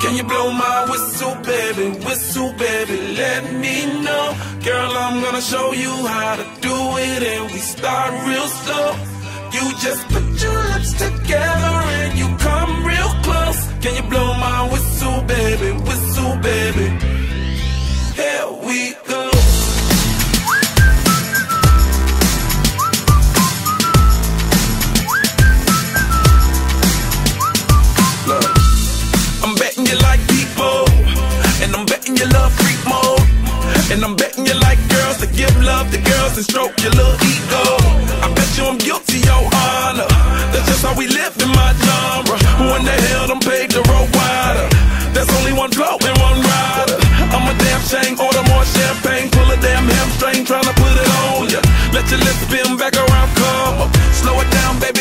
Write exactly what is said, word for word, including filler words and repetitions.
Can you blow my whistle, baby, whistle, baby, let me know. Girl, I'm gonna show you how to do it, and we start real slow. You just put your lips together and you come real close. Can you blow my whistle, baby, whistle, baby? Here we go. Look, I'm betting you like people, and I'm betting you love freak mode, and I'm betting you like girls to give love to girls and stroke your little ego. I bet you I'm guilty, your honor. That's just how we live in my genre. Who in the hell done paved the road wider? There's only one blow and one rider. I'm a damn shame, order more champagne, pull a damn hamstring, tryna put it on ya. Let your lips spin back around, come up. Slow it down, baby.